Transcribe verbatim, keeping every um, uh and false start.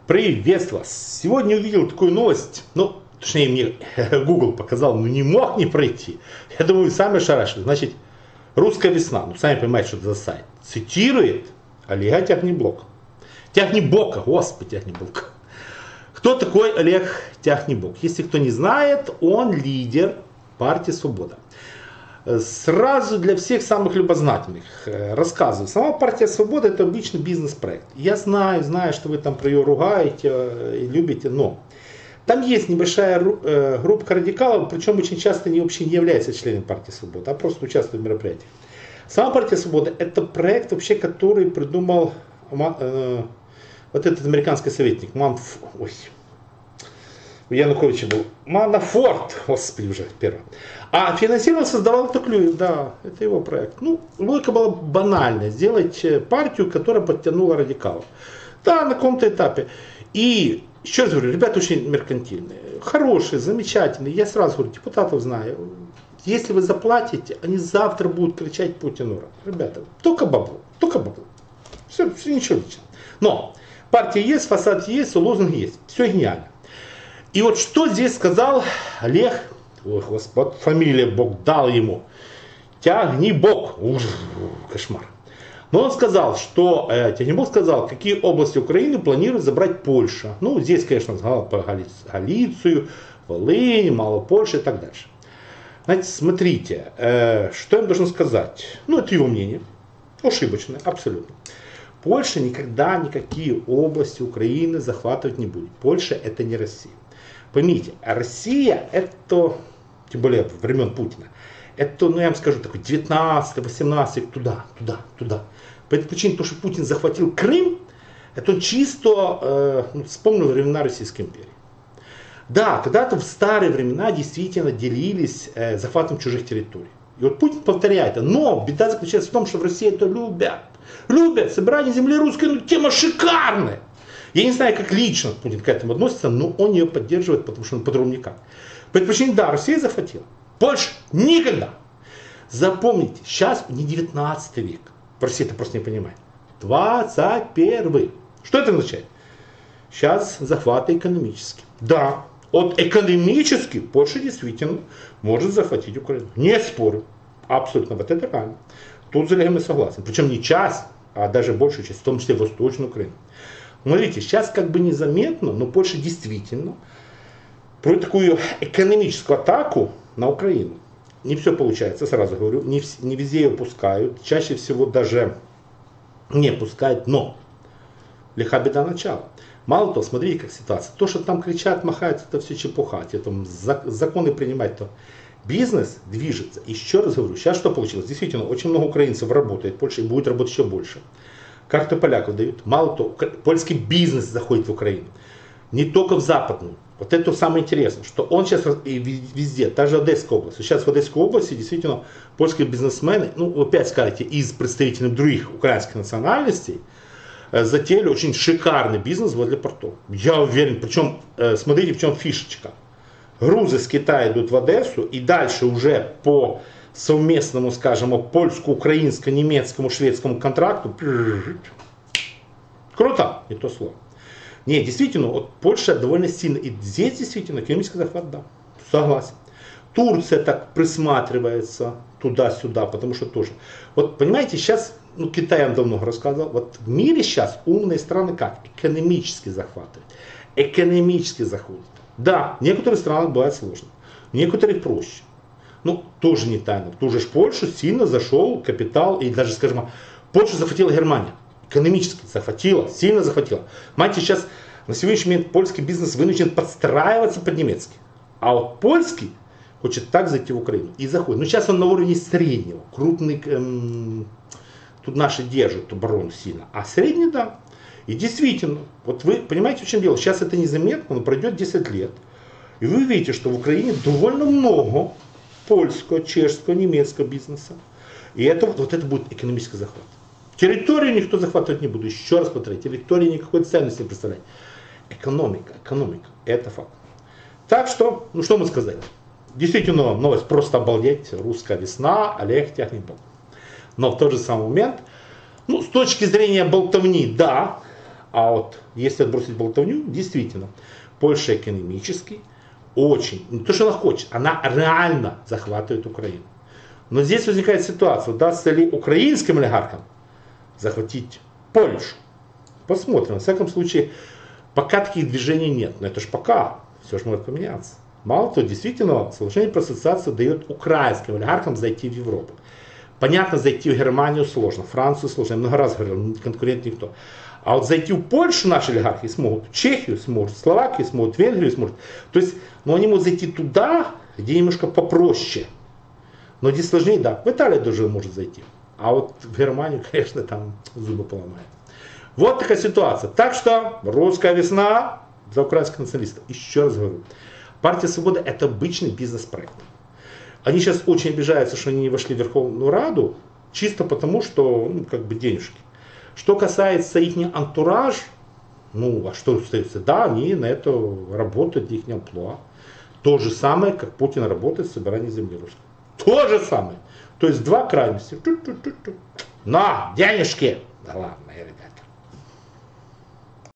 Приветствую вас! Сегодня увидел такую новость, ну, точнее мне Google показал, но не мог не пройти. Я думаю, вы сами ошарашили. Значит, «Русская весна», ну, сами понимаете, что это за сайт, цитирует Олега Тягнебока. Тягнебока, господи, Тягнебока. Кто такой Олег Тягнебок? Если кто не знает, он лидер партии «Свобода». Сразу для всех самых любознательных рассказываю. Сама партия «Свобода» — это обычный бизнес-проект. Я знаю, знаю, что вы там про ее ругаете и любите, но там есть небольшая группа радикалов, причем очень часто они вообще не являются членами партии «Свобода», а просто участвуют в мероприятиях. Сама партия «Свобода» — это проект, вообще, который придумал э, вот этот американский советник Манф... Ой. У Януковича был Манафорт, господи, уже первый. А финансировал, создавал Токлюев, да, это его проект. Ну, логика была банальная, сделать партию, которая подтянула радикалов. Да, на каком-то этапе. И, еще раз говорю, ребята очень меркантильные, хорошие, замечательные. Я сразу говорю, депутатов знаю. Если вы заплатите, они завтра будут кричать Путину ура. Ребята, только бабло, только бабло. Все, все, ничего личного. Но партия есть, фасад есть, лозунг есть. Все гениально. И вот что здесь сказал Олег, ой, господи, фамилия Бог дал ему, Тягнебок, ужас, кошмар. Но он сказал, что, э, Тягнебок сказал, какие области Украины планирует забрать Польша. Ну, здесь, конечно, он сказал про Галицию, Волынь, Мало Польша и так дальше. Знаете, смотрите, э, что я вам должен сказать. Ну, это его мнение, ошибочное, абсолютно. Польша никогда никакие области Украины захватывать не будет. Польша — это не Россия. Поймите, Россия — это, тем более времен Путина, это, ну я вам скажу, такой девятнадцатый, восемнадцатый, туда, туда, туда. По этой причине, то, что Путин захватил Крым, это он чисто э, ну, вспомнил времена Российской империи. Да, когда-то в старые времена действительно делились э, захватом чужих территорий. И вот Путин повторяет это. Но беда заключается в том, что в России это любят. Любят. Собирание земли русской, ну тема шикарная. Я не знаю, как лично Путин к этому относится, но он ее поддерживает, потому что он по-другому никак. По этой причине, да, Россия захватила. Польша никогда. Запомните, сейчас не девятнадцатый век. Россия это просто не понимает. двадцать первый. Что это означает? Сейчас захваты экономические. Да, от экономически Польша действительно может захватить Украину. Не спорю. Абсолютно. Вот это реально. Тут с Олегом я согласен. Причем не часть, а даже большую часть, в том числе Восточную Украину. Смотрите, сейчас как бы незаметно, но Польша действительно проводит такую экономическую атаку на Украину. Не все получается, сразу говорю, не, не везде ее пускают, чаще всего даже не пускают, но лиха беда начала. Мало того, смотрите, как ситуация. То, что там кричат, махают, это все чепуха, те там законы принимать, то бизнес движется. Еще раз говорю, сейчас что получилось? Действительно, очень много украинцев работает в Польше и будет работать еще больше. Карты поляков дают. Мало того, польский бизнес заходит в Украину. Не только в западную. Вот это самое интересное, что он сейчас и везде, та же Одесская область. Сейчас в Одесской области действительно польские бизнесмены, ну опять скажете, из представителей других украинских национальностей, затеяли очень шикарный бизнес возле портов. Я уверен, причем, смотрите, в чем фишечка. Грузы с Китая идут в Одессу и дальше уже по совместному, скажем, польско-украинско-немецкому, шведскому контракту. Круто, не то слово. Не, действительно, вот Польша довольно сильно. И здесь действительно экономический захват, да, согласен. Турция так присматривается туда-сюда, потому что тоже. Вот понимаете, сейчас, ну Китай я вам давно рассказывал, вот в мире сейчас умные страны как? Экономически захватывают. Экономически заходят. Да, в некоторых странах бывает сложно, в некоторых проще. Ну, тоже не тайна. В ту же Польшу сильно зашел капитал, и даже, скажем, Польшу захватила Германия. Экономически захватила, сильно захватила. Понимаете, сейчас на сегодняшний момент польский бизнес вынужден подстраиваться под немецкий. А вот польский хочет так зайти в Украину. И заходит. Но сейчас он на уровне среднего. Крупный, эм, тут наши держат оборону сильно. А средний, да. И действительно, вот вы понимаете, в чем дело? Сейчас это незаметно, но пройдет десять лет. И вы видите, что в Украине довольно много польского, чешского, немецкого бизнеса. И это, вот это будет экономический захват. Территорию никто захватывать не будет. Еще раз повторяю, территория никакой ценности не представляет. Экономика, экономика, это факт. Так что, ну что мы сказали? Действительно, новость просто обалдеть. Русская весна, Олег Тягнебок. Но в тот же самый момент, ну с точки зрения болтовни, да, А вот если отбросить болтовню, действительно, Польша экономически очень, не то что она хочет, она реально захватывает Украину. Но здесь возникает ситуация, удастся ли украинским олигархам захватить Польшу. Посмотрим. Во всяком случае, пока таких движений нет. Но это ж пока. Все же может поменяться. Мало того, действительно, соглашение про ассоциацию дает украинским олигархам зайти в Европу. Понятно, зайти в Германию сложно, Францию сложно. Я много раз говорил, конкурент никто. А вот зайти в Польшу наши олигархи смогут, в Чехию смогут, в Словакию смогут, в Венгрию смогут. То есть, ну, они могут зайти туда, где немножко попроще. Но здесь сложнее, да. В Италию даже может зайти. А вот в Германию, конечно, там зубы поломает. Вот такая ситуация. Так что русская весна за украинских националистов. Еще раз говорю. Партия Свобода это обычный бизнес-проект. Они сейчас очень обижаются, что они не вошли в Верховную Раду, чисто потому, что, ну, как бы денежки. Что касается их антураж, ну, а что остается? Да, они на это работают, их амплуа. То же самое, как Путин работает в собирании земли русской. То же самое. То есть два крайности. На, денежки. Да ладно, ребята.